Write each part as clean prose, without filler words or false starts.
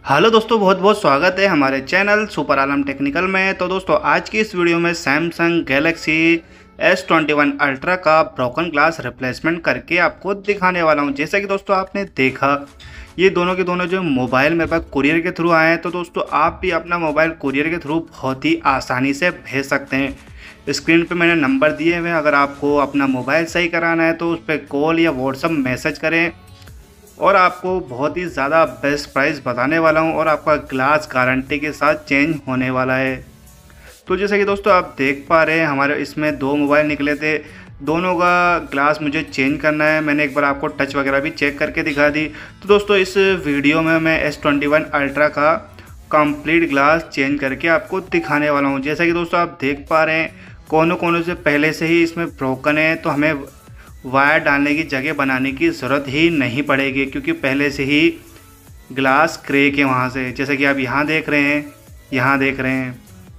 Hello दोस्तों, बहुत बहुत स्वागत है हमारे चैनल सुपर आलम टेक्निकल में। तो दोस्तों आज की इस वीडियो में सैमसंग गैलेक्सी S21 अल्ट्रा का ब्रोकन ग्लास रिप्लेसमेंट करके आपको दिखाने वाला हूं। जैसा कि दोस्तों आपने देखा, ये दोनों के दोनों जो मोबाइल मेरे पास कुरियर के थ्रू आए हैं, तो दोस्तों आप भी अपना मोबाइल कुरियर के थ्रू बहुत ही आसानी से भेज सकते हैं। स्क्रीन पे मैंने नंबर दिए हुए हैं, अगर आपको अपना मोबाइल सही कराना है तो उस पर कॉल या व्हाट्सअप मैसेज करें और आपको बहुत ही ज़्यादा बेस्ट प्राइस बताने वाला हूं और आपका ग्लास गारंटी के साथ चेंज होने वाला है। तो जैसे कि दोस्तों आप देख पा रहे हैं, हमारे इसमें दो मोबाइल निकले थे, दोनों का ग्लास मुझे चेंज करना है। मैंने एक बार आपको टच वगैरह भी चेक करके दिखा दी। तो दोस्तों इस वीडियो में मैं S21 अल्ट्रा का कंप्लीट ग्लास चेंज करके आपको दिखाने वाला हूँ। जैसा कि दोस्तों आप देख पा रहे हैं, कोनों कोनों से पहले से ही इसमें ब्रोकन है, तो हमें वायर डालने की जगह बनाने की ज़रूरत ही नहीं पड़ेगी, क्योंकि पहले से ही ग्लास क्रैक है वहाँ से, जैसे कि आप यहाँ देख रहे हैं।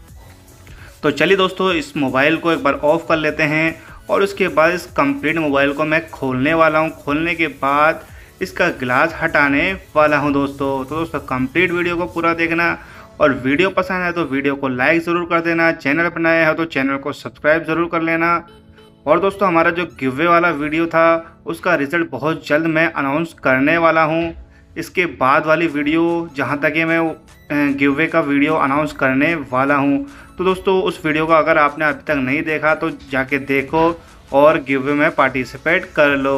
तो चलिए दोस्तों इस मोबाइल को एक बार ऑफ़ कर लेते हैं और उसके बाद इस कंप्लीट मोबाइल को मैं खोलने वाला हूँ। खोलने के बाद इसका ग्लास हटाने वाला हूँ दोस्तों। तो दोस्तों कंप्लीट वीडियो को पूरा देखना, और वीडियो पसंद आए तो वीडियो को लाइक ज़रूर कर देना। चैनल पर नए हो तो चैनल को सब्सक्राइब ज़रूर कर लेना। और दोस्तों हमारा जो गिवअवे वाला वीडियो था उसका रिज़ल्ट बहुत जल्द मैं अनाउंस करने वाला हूँ। इसके बाद वाली वीडियो जहाँ तक है मैं गिवअवे का वीडियो अनाउंस करने वाला हूँ। तो दोस्तों उस वीडियो को अगर आपने अभी तक नहीं देखा तो जाके देखो और गिवअवे में पार्टिसिपेट कर लो।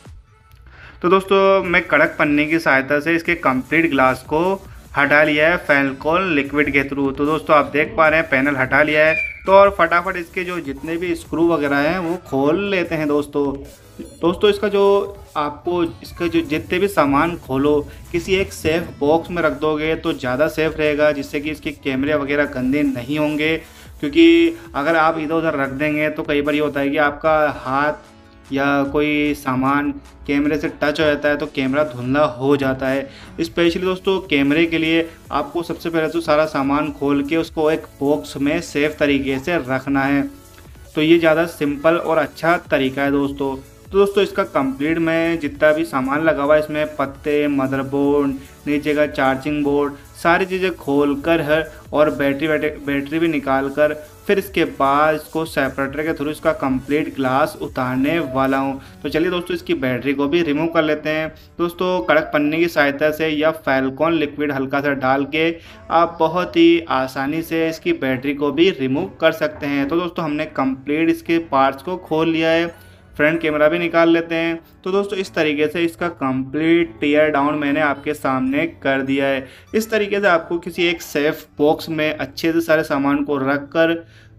तो दोस्तों मैं कड़क पन्नी की सहायता से इसके कंप्लीट ग्लास को हटा लिया है फेविकोल लिक्विड के थ्रू। तो दोस्तों आप देख पा रहे हैं पैनल हटा लिया है। तो और फटाफट इसके जो जितने भी स्क्रू वगैरह हैं वो खोल लेते हैं दोस्तों इसका जो आपको इसका जो जितने भी सामान खोलो किसी एक सेफ बॉक्स में रख दोगे तो ज़्यादा सेफ रहेगा, जिससे कि इसके कैमरे वगैरह गंदे नहीं होंगे। क्योंकि अगर आप इधर उधर रख देंगे तो कई बार ये होता है कि आपका हाथ या कोई सामान कैमरे से टच हो जाता है तो कैमरा धुंधला हो जाता है। स्पेशली दोस्तों कैमरे के लिए आपको सबसे पहले तो सारा सामान खोल के उसको एक बॉक्स में सेफ तरीके से रखना है। तो ये ज़्यादा सिंपल और अच्छा तरीका है दोस्तों। तो दोस्तों इसका कंप्लीट में जितना भी सामान लगा हुआ है, इसमें पत्ते, मदरबोर्ड, नीचे का चार्जिंग बोर्ड, सारी चीज़ें खोल कर है और बैटरी भी निकाल कर फिर इसके बाद इसको सेपरेटर के थ्रू इसका कंप्लीट ग्लास उतारने वाला हूँ। तो चलिए दोस्तों इसकी बैटरी को भी रिमूव कर लेते हैं। दोस्तों कड़क पन्नी की सहायता से या फेविकोल लिक्विड हल्का सा डाल के आप बहुत ही आसानी से इसकी बैटरी को भी रिमूव कर सकते हैं। तो दोस्तों हमने कंप्लीट इसके पार्ट्स को खोल लिया है, फ्रंट कैमरा भी निकाल लेते हैं। तो दोस्तों इस तरीके से इसका कंप्लीट टीयर डाउन मैंने आपके सामने कर दिया है। इस तरीके से आपको किसी एक सेफ बॉक्स में अच्छे से सारे सामान को रख कर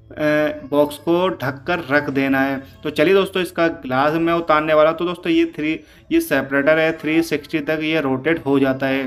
बॉक्स को ढक कर रख देना है। तो चलिए दोस्तों इसका ग्लास मैं उतारने वाला। तो दोस्तों ये सेपरेटर है, 360 तक ये रोटेट हो जाता है।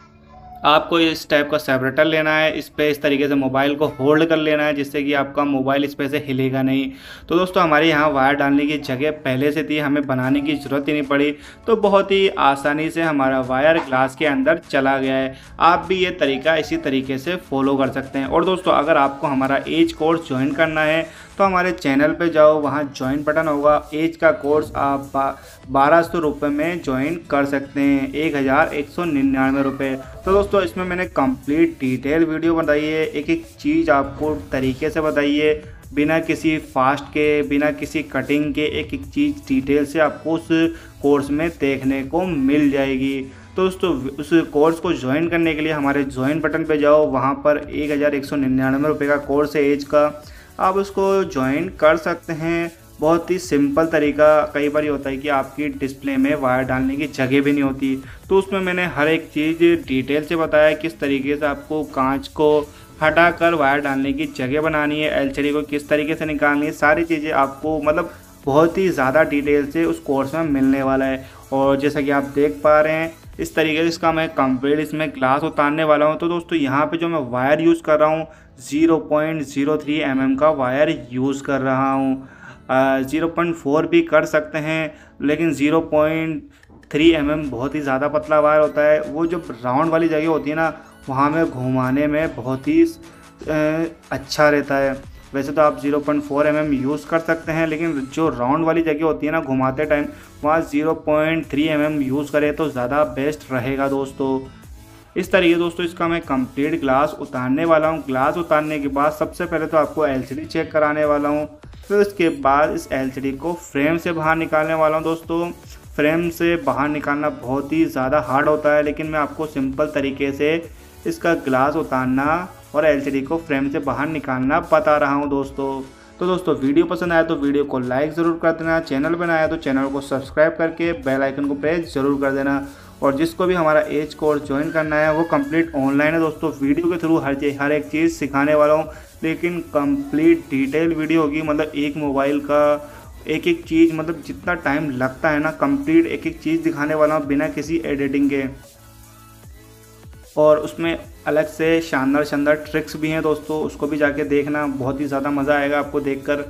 आपको इस टाइप का सेपरेटर लेना है, इस पे इस तरीके से मोबाइल को होल्ड कर लेना है, जिससे कि आपका मोबाइल इस पे से हिलेगा नहीं। तो दोस्तों हमारे यहाँ वायर डालने की जगह पहले से थी, हमें बनाने की ज़रूरत ही नहीं पड़ी। तो बहुत ही आसानी से हमारा वायर ग्लास के अंदर चला गया है। आप भी ये तरीका इसी तरीके से फॉलो कर सकते हैं। और दोस्तों अगर आपको हमारा एज कोर्स ज्वाइन करना है तो हमारे चैनल पे जाओ, वहाँ ज्वाइन बटन होगा। एज का कोर्स आप 1200 रुपये में ज्वाइन कर सकते हैं, 1199 रुपये। तो दोस्तों इसमें मैंने कंप्लीट डिटेल वीडियो बताई है, एक एक चीज़ आपको तरीके से बताई है, बिना किसी फास्ट के, बिना किसी कटिंग के, एक एक चीज़ डिटेल से आपको उस कोर्स में देखने को मिल जाएगी। तो दोस्तों उस कोर्स को ज्वाइन करने के लिए हमारे ज्वाइन बटन पे जाओ, वहाँ पर 1199 रुपये का कोर्स है एज का, आप उसको ज्वाइन कर सकते हैं। बहुत ही सिंपल तरीका। कई बार ये होता है कि आपकी डिस्प्ले में वायर डालने की जगह भी नहीं होती, तो उसमें मैंने हर एक चीज़ डिटेल से बताया किस तरीके से आपको कांच को हटाकर वायर डालने की जगह बनानी है, एलसीडी को किस तरीके से निकालनी है, सारी चीज़ें आपको मतलब बहुत ही ज़्यादा डिटेल से उस कोर्स में मिलने वाला है। और जैसा कि आप देख पा रहे हैं इस तरीके से इसका मैं कंप्लीट इसमें ग्लास उतारने वाला हूं। तो दोस्तों यहाँ पे जो मैं वायर यूज़ कर रहा हूँ 0.03 mm का वायर यूज़ कर रहा हूँ। 0.4 भी कर सकते हैं, लेकिन 0.3 mm बहुत ही ज़्यादा पतला वायर होता है। वो जो राउंड वाली जगह होती है ना, वहाँ में घुमाने में बहुत ही अच्छा रहता है। वैसे तो आप 0.4 mm यूज़ कर सकते हैं, लेकिन जो राउंड वाली जगह होती है ना घुमाते टाइम, वहाँ 0.3 mm यूज़ करें तो ज़्यादा बेस्ट रहेगा दोस्तों। इस तरीके दोस्तों इसका मैं कंप्लीट ग्लास उतारने वाला हूँ। ग्लास उतारने के बाद सबसे पहले तो आपको एलसीडी चेक कराने वाला हूँ, फिर उसके बाद इस एलसीडी को फ्रेम से बाहर निकालने वाला हूँ। दोस्तों फ्रेम से बाहर निकालना बहुत ही ज़्यादा हार्ड होता है, लेकिन मैं आपको सिंपल तरीके से इसका ग्लास उतारना और एलसीडी को फ्रेम से बाहर निकालना बता रहा हूँ दोस्तों। तो दोस्तों वीडियो पसंद आया तो वीडियो को लाइक ज़रूर कर देना, चैनल पर आया तो चैनल को सब्सक्राइब करके बेल आइकन को प्रेस ज़रूर कर देना। और जिसको भी हमारा एज कोर्स ज्वाइन करना है वो कंप्लीट ऑनलाइन है दोस्तों। वीडियो के थ्रू हर एक चीज़ सिखाने वाला हूँ, लेकिन कंप्लीट डिटेल वीडियो होगी। मतलब एक मोबाइल का एक एक चीज़, मतलब जितना टाइम लगता है ना, कंप्लीट एक एक चीज़ दिखाने वाला हूँ बिना किसी एडिटिंग के। और उसमें अलग से शानदार शानदार ट्रिक्स भी हैं दोस्तों, उसको भी जाके देखना, बहुत ही ज़्यादा मज़ा आएगा आपको देखकर।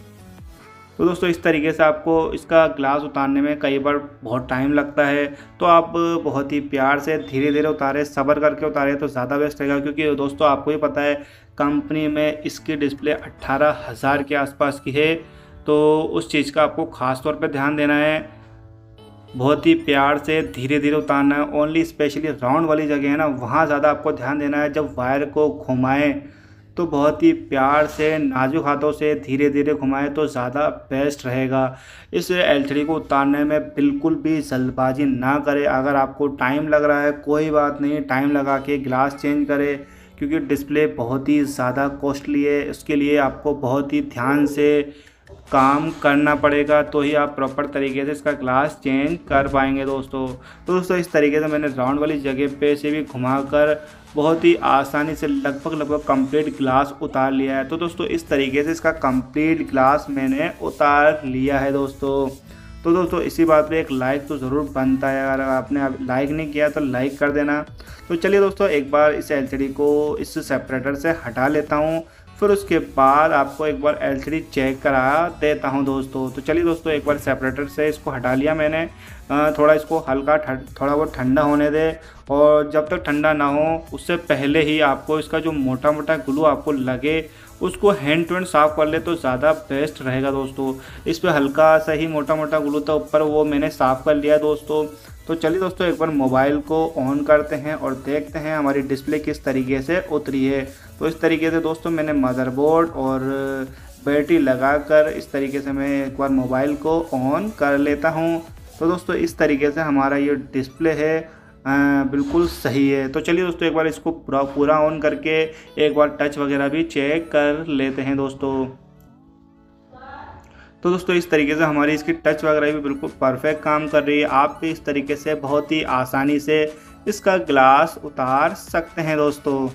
तो दोस्तों इस तरीके से आपको इसका ग्लास उतारने में कई बार बहुत टाइम लगता है, तो आप बहुत ही प्यार से धीरे धीरे उतारें, सब्र करके उतारें तो ज़्यादा बेस्ट रहेगा। क्योंकि दोस्तों आपको ही पता है कंपनी में इसकी डिस्प्ले 18,000 के आसपास की है, तो उस चीज़ का आपको ख़ास तौर पे ध्यान देना है। बहुत ही प्यार से धीरे धीरे उतारना है। ओनली स्पेशली राउंड वाली जगह है ना, वहाँ ज़्यादा आपको ध्यान देना है। जब वायर को घुमाएं तो बहुत ही प्यार से नाजुक हाथों से धीरे धीरे घुमाएं तो ज़्यादा बेस्ट रहेगा। इस एलसीडी को उतारने में बिल्कुल भी जल्दबाजी ना करें। अगर आपको टाइम लग रहा है कोई बात नहीं, टाइम लगा के ग्लास चेंज करें, क्योंकि डिस्प्ले बहुत ही ज़्यादा कॉस्टली है। इसके लिए आपको बहुत ही ध्यान से काम करना पड़ेगा, तो ही आप प्रॉपर तरीके से इसका ग्लास चेंज कर पाएंगे दोस्तों। तो दोस्तों इस तरीके से मैंने राउंड वाली जगह पे से भी घुमाकर बहुत ही आसानी से लगभग कंप्लीट ग्लास उतार लिया है। तो दोस्तों इस तरीके से इसका कंप्लीट ग्लास मैंने उतार लिया है दोस्तों। तो दोस्तों इसी बात पे एक लाइक तो ज़रूर बनता है, अगर आपने लाइक नहीं किया तो लाइक कर देना। तो चलिए दोस्तों एक बार इस एलसीडी को इस सेपरेटर से हटा लेता हूँ, फिर उसके बाद आपको एक बार एलसीडी चेक करा देता हूं दोस्तों। तो चलिए दोस्तों एक बार सेपरेटर से इसको हटा लिया मैंने। थोड़ा इसको हल्का थोड़ा बहुत ठंडा होने दे, और जब तक ठंडा ना हो उससे पहले ही आपको इसका जो मोटा मोटा ग्लू आपको लगे उसको हैंड टू हैंड साफ़ कर ले तो ज़्यादा बेस्ट रहेगा दोस्तों। इस पर हल्का सा ही मोटा मोटा ग्लू था ऊपर, वो मैंने साफ़ कर लिया दोस्तों। तो चलिए दोस्तों एक बार मोबाइल को ऑन करते हैं और देखते हैं हमारी डिस्प्ले किस तरीके से उतरी है। तो इस तरीके से दोस्तों मैंने मदरबोर्ड और बैटरी लगाकर इस तरीके से मैं एक बार मोबाइल को ऑन कर लेता हूं। तो दोस्तों इस तरीके से हमारा ये डिस्प्ले है, बिल्कुल सही है। तो चलिए दोस्तों एक बार इसको पूरा ऑन करके एक बार टच वगैरह भी चेक कर लेते हैं दोस्तों। तो दोस्तों इस तरीके से हमारी इसकी टच वगैरह भी बिल्कुल परफेक्ट काम कर रही है। आप भी इस तरीके से बहुत ही आसानी से इसका ग्लास उतार सकते हैं दोस्तों।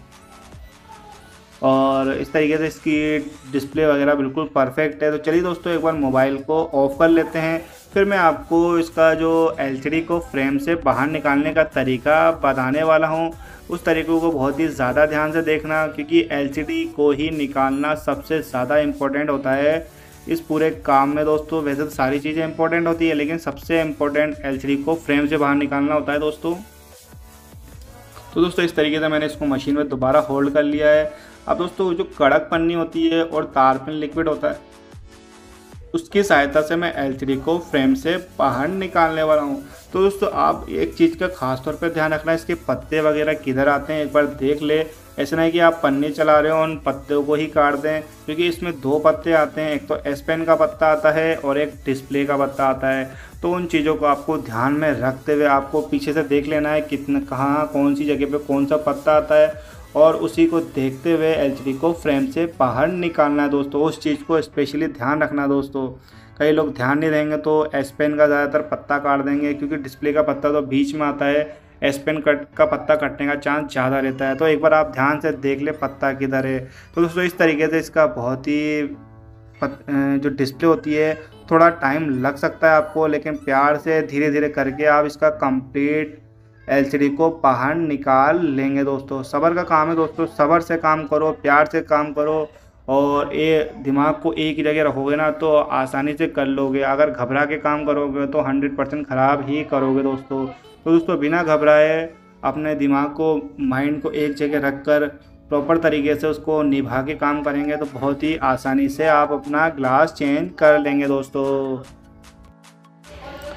और इस तरीके से इसकी डिस्प्ले वगैरह बिल्कुल परफेक्ट है। तो चलिए दोस्तों एक बार मोबाइल को ऑफ कर लेते हैं, फिर मैं आपको इसका जो एलसीडी को फ्रेम से बाहर निकालने का तरीका बताने वाला हूं। उस तरीक़े को बहुत ही ज़्यादा ध्यान से देखना, क्योंकि एलसीडी को ही निकालना सबसे ज़्यादा इम्पोर्टेंट होता है इस पूरे काम में दोस्तों। वैसे तो सारी चीज़ें इंपॉर्टेंट होती है, लेकिन सबसे इम्पोर्टेंट एलसीडी को फ्रेम से बाहर निकालना होता है दोस्तों। तो दोस्तों इस तरीके से मैंने इसको मशीन में दोबारा होल्ड कर लिया है। अब दोस्तों जो कड़क पन्नी होती है और तारपीन लिक्विड होता है, उसकी सहायता से मैं एलसीडी को फ्रेम से बाहर निकालने वाला हूँ। तो दोस्तों आप एक चीज़ का खास तौर पे ध्यान रखना है, इसके पत्ते वगैरह किधर आते हैं एक बार देख ले। ऐसा नहीं कि आप पन्नी चला रहे हो उन पत्तों को ही काट दें, क्योंकि इसमें 2 पत्ते आते हैं, एक तो एस पेन का पत्ता आता है और एक डिस्प्ले का पत्ता आता है। तो उन चीज़ों को आपको ध्यान में रखते हुए आपको पीछे से देख लेना है कितना कहाँ कौन सी जगह पे कौन सा पत्ता आता है, और उसी को देखते हुए एलसीडी को फ्रेम से बाहर निकालना है दोस्तों। उस चीज़ को स्पेशली ध्यान रखना दोस्तों। कई लोग ध्यान नहीं देंगे तो एस पेन का ज़्यादातर पत्ता काट देंगे, क्योंकि डिस्प्ले का पत्ता तो बीच में आता है, एस पेन का पत्ता कटने का चांस ज़्यादा रहता है। तो एक बार आप ध्यान से देख ले पत्ता किधर है। तो दोस्तों इस तरीके से इसका बहुत ही जो डिस्प्ले होती है थोड़ा टाइम लग सकता है आपको, लेकिन प्यार से धीरे धीरे करके आप इसका कंप्लीट एलसीडी को बाहर निकाल लेंगे दोस्तों। सब्र का काम है दोस्तों, सब्र से काम करो, प्यार से काम करो, और ये दिमाग को एक ही जगह रखोगे ना तो आसानी से कर लोगे। अगर घबरा के काम करोगे तो 100% ख़राब ही करोगे दोस्तों। तो दोस्तों बिना घबराए अपने दिमाग को, माइंड को एक जगह रख कर प्रॉपर तरीके से उसको निभा के काम करेंगे तो बहुत ही आसानी से आप अपना ग्लास चेंज कर लेंगे दोस्तों।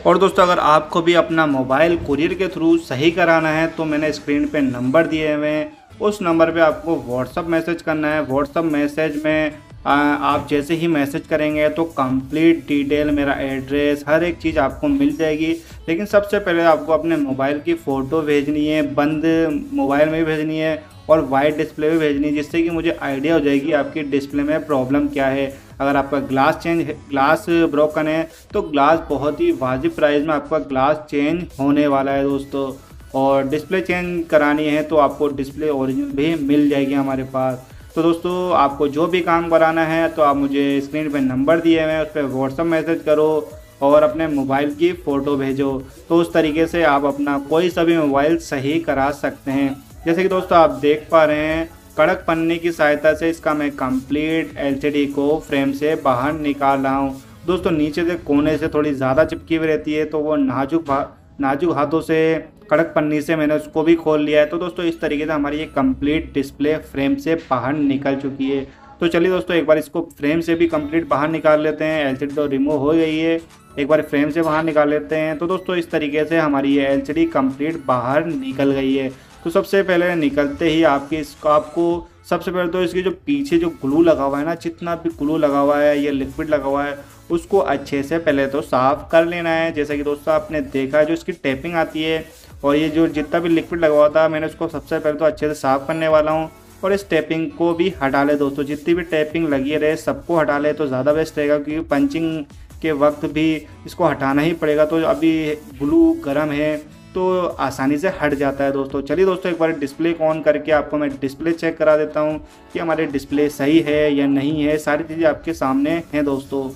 और दोस्तों अगर आपको भी अपना मोबाइल कुरियर के थ्रू सही कराना है तो मैंने स्क्रीन पे नंबर दिए हुए हैं, उस नंबर पे आपको व्हाट्सअप मैसेज करना है। व्हाट्सअप मैसेज में आप जैसे ही मैसेज करेंगे तो कंप्लीट डिटेल, मेरा एड्रेस, हर एक चीज़ आपको मिल जाएगी। लेकिन सबसे पहले आपको अपने मोबाइल की फ़ोटो भेजनी है, बंद मोबाइल में भी भेजनी है और वाइट डिस्प्ले भी भेजनी है, जिससे कि मुझे आइडिया हो जाएगी आपकी डिस्प्ले में प्रॉब्लम क्या है। अगर आपका ग्लास ब्रोकन है तो ग्लास बहुत ही वाजिब प्राइस में आपका ग्लास चेंज होने वाला है दोस्तों। और डिस्प्ले चेंज करानी है तो आपको डिस्प्ले ओरिजिनल भी मिल जाएगी हमारे पास। तो दोस्तों आपको जो भी काम कराना है तो आप मुझे स्क्रीन पे नंबर दिए हुए हैं, उस पर व्हाट्सअप मैसेज करो और अपने मोबाइल की फ़ोटो भेजो। तो उस तरीके से आप अपना कोई सा भी मोबाइल सही करा सकते हैं। जैसे कि दोस्तों आप देख पा रहे हैं, कड़क पन्नी की सहायता से इसका मैं कंप्लीट एलसीडी को फ्रेम से बाहर निकाल रहा हूँ। दोस्तों नीचे से कोने से थोड़ी ज़्यादा चिपकी हुई रहती है तो वो नाजुक हाथों से कड़क पन्नी से मैंने उसको भी खोल लिया है। तो दोस्तों इस तरीके से हमारी ये कंप्लीट डिस्प्ले फ्रेम से बाहर निकल चुकी है। तो चलिए दोस्तों एक बार इसको फ्रेम से भी कंप्लीट बाहर निकाल लेते हैं। एलसीडी तो रिमूव हो गई है, एक बार फ्रेम से बाहर निकाल लेते हैं। तो दोस्तों इस तरीके से हमारी ये एलसीडी कंप्लीट बाहर निकल गई है। तो सबसे पहले निकलते ही आपको सबसे पहले तो इसकी जो पीछे जो ग्लू लगा हुआ है ना, जितना भी ग्लू लगा हुआ है, ये लिक्विड लगा हुआ है, उसको अच्छे से पहले तो साफ़ कर लेना है। जैसा कि दोस्तों आपने देखा है जो इसकी टेपिंग आती है और ये जो जितना भी लिक्विड लगा हुआ था मैंने उसको सबसे पहले तो अच्छे से साफ़ करने वाला हूँ। और इस टेपिंग को भी हटा ले दोस्तों, जितनी भी टेपिंग लगी रहे सबको हटा ले तो ज़्यादा बेस्ट रहेगा, क्योंकि पंचिंग के वक्त भी इसको हटाना ही पड़ेगा। तो अभी ग्लू गर्म है तो आसानी से हट जाता है दोस्तों। चलिए दोस्तों एक बार डिस्प्ले को ऑन करके आपको मैं डिस्प्ले चेक करा देता हूँ कि हमारे डिस्प्ले सही है या नहीं है। सारी चीज़ें आपके सामने हैं दोस्तों।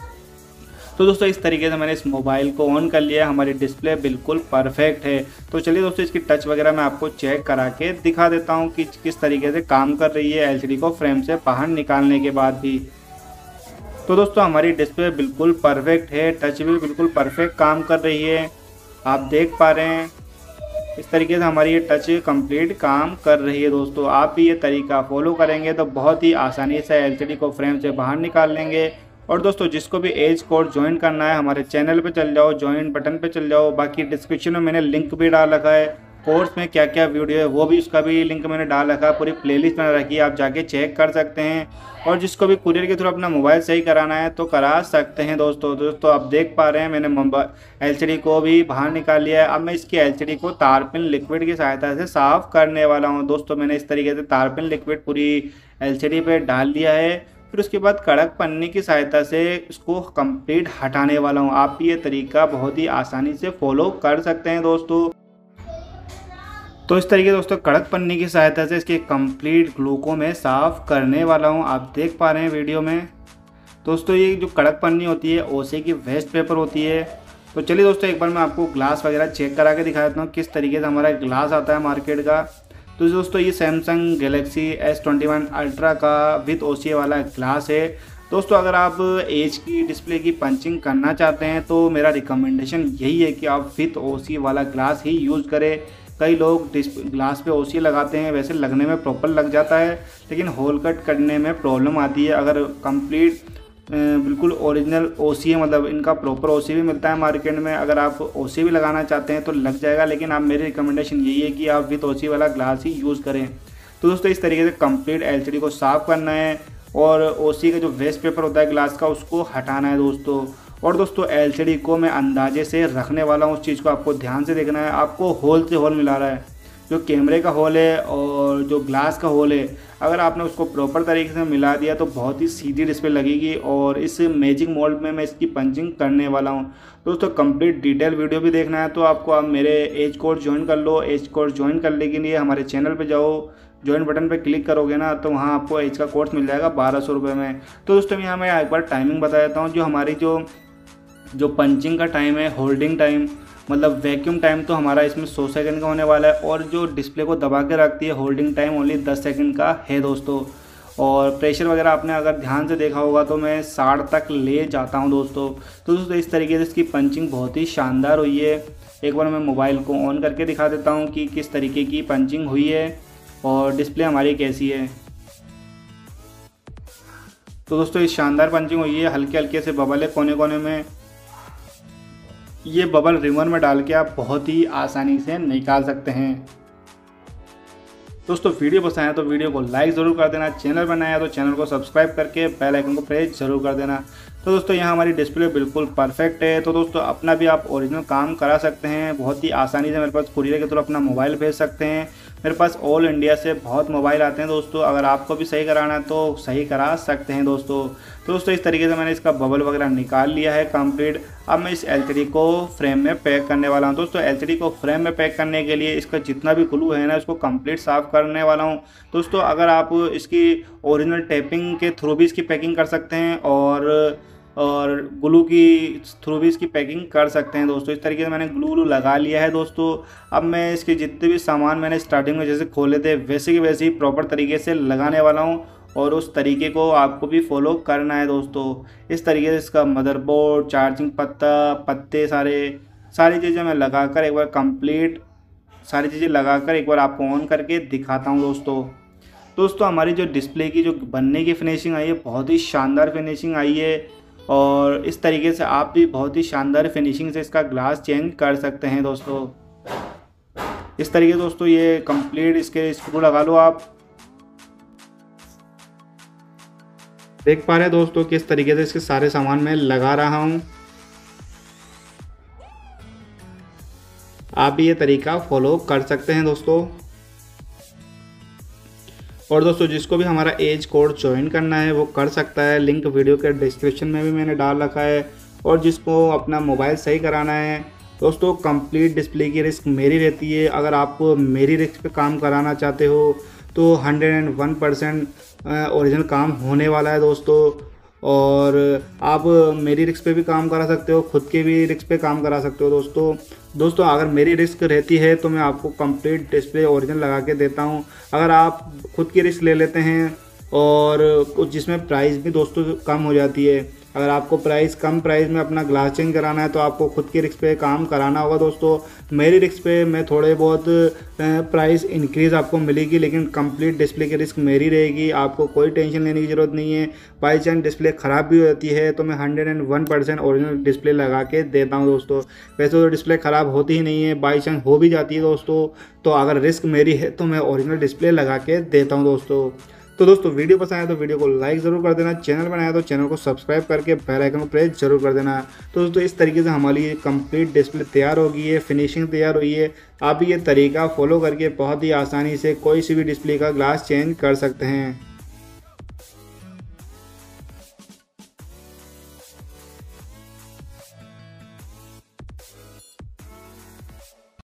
तो दोस्तों इस तरीके से मैंने इस मोबाइल को ऑन कर लिया, हमारी डिस्प्ले बिल्कुल परफेक्ट है। तो चलिए दोस्तों इसकी टच वगैरह मैं आपको चेक करा के दिखा देता हूँ कि किस तरीके से काम कर रही है एलसीडी को फ्रेम से बाहर निकालने के बाद भी। तो दोस्तों हमारी डिस्प्ले बिल्कुल परफेक्ट है, टच भी बिल्कुल परफेक्ट काम कर रही है, आप देख पा रहे हैं। इस तरीके से हमारी ये टच कंप्लीट काम कर रही है दोस्तों। आप भी ये तरीका फॉलो करेंगे तो बहुत ही आसानी से एलसीडी को फ्रेम से बाहर निकाल लेंगे। और दोस्तों जिसको भी एज कोर्स ज्वाइन करना है हमारे चैनल पे चल जाओ, ज्वाइन बटन पे चल जाओ। बाकी डिस्क्रिप्शन में मैंने लिंक भी डाल रखा है, कोर्स में क्या क्या वीडियो है वो भी उसका भी लिंक मैंने डाल रखा है, पूरी प्लेलिस्ट बना रखी है, आप जाके चेक कर सकते हैं। और जिसको भी कुरियर के थ्रू अपना मोबाइल सही कराना है तो करा सकते हैं दोस्तों। आप देख पा रहे हैं मैंने एलसीडी को भी बाहर निकाल लिया है। अब मैं इसकी एलसीडी को तारपिन लिक्विड की सहायता से साफ़ करने वाला हूँ दोस्तों। मैंने इस तरीके से तारपिन लिक्विड पूरी एलसीडी पे डाल दिया है, फिर उसके बाद कड़क पन्नी की सहायता से इसको कंप्लीट हटाने वाला हूँ। आप भी ये तरीका बहुत ही आसानी से फॉलो कर सकते हैं दोस्तों। तो इस तरीके दोस्तों कड़क पन्नी की सहायता से इसके कंप्लीट ग्लू को मैं साफ़ करने वाला हूँ, आप देख पा रहे हैं वीडियो में। दोस्तों ये जो कड़क पन्नी होती है ओसे की वेस्ट पेपर होती है। तो चलिए दोस्तों एक बार मैं आपको ग्लास वगैरह चेक करा के दिखा देता हूँ किस तरीके से हमारा ग्लास आता है मार्केट का। तो दोस्तों ये सैमसंग गैलेक्सी S21 अल्ट्रा का विद OCA वाला ग्लास है दोस्तों। अगर आप एज की डिस्प्ले की पंचिंग करना चाहते हैं तो मेरा रिकमेंडेशन यही है कि आप विद OCA वाला ग्लास ही यूज़ करें। कई लोग ग्लास पे OCA लगाते हैं, वैसे लगने में प्रॉपर लग जाता है लेकिन होल कट करने में प्रॉब्लम आती है। अगर कंप्लीट बिल्कुल ओरिजिनल OCA, मतलब इनका प्रॉपर OCA भी मिलता है मार्केट में, अगर आप OCA भी लगाना चाहते हैं तो लग जाएगा, लेकिन आप मेरी रिकमेंडेशन यही है कि आप विद OCA वाला ग्लास ही यूज़ करें। तो दोस्तों इस तरीके से कंप्लीट एलसीडी को साफ़ करना है और OCA का जो वेस्ट पेपर होता है ग्लास का उसको हटाना है दोस्तों। और दोस्तों एलसीडी को मैं अंदाजे से रखने वाला हूँ, उस चीज़ को आपको ध्यान से देखना है। आपको होल से होल मिला रहा है, जो कैमरे का होल है और जो ग्लास का होल है, अगर आपने उसको प्रॉपर तरीके से मिला दिया तो बहुत ही सीधी डिस्प्ले लगेगी। और इस मैजिक मोड में मैं इसकी पंचिंग करने वाला हूँ दोस्तों। कंप्लीट डिटेल वीडियो भी देखना है तो आपको आप मेरे एज कोर्स ज्वाइन कर लो। एज कोर्स ज्वाइन करने के लिए हमारे चैनल पे जाओ, ज्वाइन बटन पे क्लिक करोगे ना तो वहाँ आपको एज का कोर्स मिल जाएगा 1200 रुपये में। तो दोस्तों यहाँ मैं एक बार टाइमिंग बता देता हूँ। जो हमारी जो पंचिंग का टाइम है, होल्डिंग टाइम मतलब वैक्यूम टाइम तो हमारा इसमें 100 सेकंड का होने वाला है, और जो डिस्प्ले को दबा के रखती है होल्डिंग टाइम ओनली 10 सेकंड का है दोस्तों। और प्रेशर वगैरह आपने अगर ध्यान से देखा होगा तो मैं 60 तक ले जाता हूं दोस्तों। तो दोस्तों इस तरीके से इसकी पंचिंग बहुत ही शानदार हुई है। एक बार मैं मोबाइल को ऑन करके दिखा देता हूं कि किस तरीके की पंचिंग हुई है और डिस्प्ले हमारी कैसी है। तो दोस्तों इस शानदार पंचिंग हुई है, हल्के हल्के से बबल है कोने कोने में। ये बबल रिमूवर में डाल के आप बहुत ही आसानी से निकाल सकते हैं। दोस्तों वीडियो पसंद आया तो वीडियो को लाइक ज़रूर कर देना, चैनल पर नया है तो चैनल को सब्सक्राइब करके बेल आइकन को प्रेस जरूर कर देना। तो दोस्तों यहाँ हमारी डिस्प्ले बिल्कुल परफेक्ट है। तो दोस्तों अपना भी आप ओरिजिनल काम करा सकते हैं बहुत ही आसानी से। मेरे पास कुरियर के थ्रू अपना मोबाइल भेज सकते हैं। मेरे पास ऑल इंडिया से बहुत मोबाइल आते हैं दोस्तों, अगर आपको भी सही कराना है तो सही करा सकते हैं दोस्तों। तो दोस्तों इस तरीके से मैंने इसका बबल वगैरह निकाल लिया है कंप्लीट। अब मैं इस एलसीडी को फ्रेम में पैक करने वाला हूं। दोस्तों एलसीडी को फ्रेम में पैक करने के लिए इसका जितना भी ग्लू है ना, इसको कंप्लीट साफ़ करने वाला हूं। दोस्तों अगर आप इसकी ओरिजिनल टेपिंग के थ्रू भी इसकी पैकिंग कर सकते हैं और ग्लू की थ्रू भी इसकी पैकिंग कर सकते हैं दोस्तों। इस तरीके से मैंने ग्लू लगा लिया है दोस्तों। अब मैं इसके जितने भी सामान मैंने स्टार्टिंग में जैसे खोले थे वैसे के वैसे ही प्रॉपर तरीके से लगाने वाला हूं, और उस तरीके को आपको भी फॉलो करना है दोस्तों। इस तरीके से इसका मदरबोर्ड, चार्जिंग पत्ते सारी चीज़ें मैं लगाकर एक बार कंप्लीट सारी चीज़ें लगाकर एक बार आपको ऑन करके दिखाता हूँ दोस्तों हमारी जो डिस्प्ले की जो बनने की फिनिशिंग आई है बहुत ही शानदार फिनिशिंग आई है, और इस तरीके से आप भी बहुत ही शानदार फिनिशिंग से इसका ग्लास चेंज कर सकते हैं दोस्तों। इस तरीके से दोस्तों ये कंप्लीट इसके स्क्रू लगा लो। आप देख पा रहे हैं दोस्तों किस तरीके से इसके सारे सामान मैं लगा रहा हूं। आप भी ये तरीका फॉलो कर सकते हैं दोस्तों। और दोस्तों जिसको भी हमारा एज कोड ज्वाइन करना है वो कर सकता है, लिंक वीडियो के डिस्क्रिप्शन में भी मैंने डाल रखा है। और जिसको अपना मोबाइल सही कराना है दोस्तों, कंप्लीट डिस्प्ले की रिस्क मेरी रहती है। अगर आप मेरी रिस्क पे काम कराना चाहते हो तो 101% ओरिजिनल काम होने वाला है दोस्तों। और आप मेरी रिस्क पे भी काम करा सकते हो, खुद के भी रिस्क पे काम करा सकते हो दोस्तों अगर मेरी रिस्क रहती है तो मैं आपको कंप्लीट डिस्प्ले ओरिजिनल लगा के देता हूं। अगर आप खुद की रिस्क ले लेते हैं और जिसमें प्राइस भी दोस्तों कम हो जाती है, अगर आपको कम प्राइस में अपना ग्लास चेंज कराना है तो आपको खुद की रिस्क पे काम कराना होगा दोस्तों। मेरी रिस्क पे मैं थोड़े बहुत प्राइस इंक्रीज़ आपको मिलेगी, लेकिन कंप्लीट डिस्प्ले की रिस्क मेरी रहेगी। आपको कोई टेंशन लेने की ज़रूरत नहीं है। बाई चांस डिस्प्ले ख़राब भी हो जाती है तो मैं 101% ओरिजिनल डिस्प्ले लगा के देता हूँ दोस्तों। वैसे तो डिस्प्ले ख़राब होती ही नहीं है, बाई चांस हो भी जाती है दोस्तों, तो अगर रिस्क मेरी है तो मैं ओरिजिनल डिस्प्ले लगा के देता हूँ दोस्तों। तो दोस्तों वीडियो पसंद आया तो वीडियो को लाइक ज़रूर कर देना, चैनल बनाया तो चैनल को सब्सक्राइब करके बेल आइकन को प्रेस जरूर कर देना। तो दोस्तों इस तरीके से हमारी कंप्लीट डिस्प्ले तैयार हो गई है, फिनिशिंग तैयार हुई है। आप ये तरीका फॉलो करके बहुत ही आसानी से कोई सी भी डिस्प्ले का ग्लास चेंज कर सकते हैं।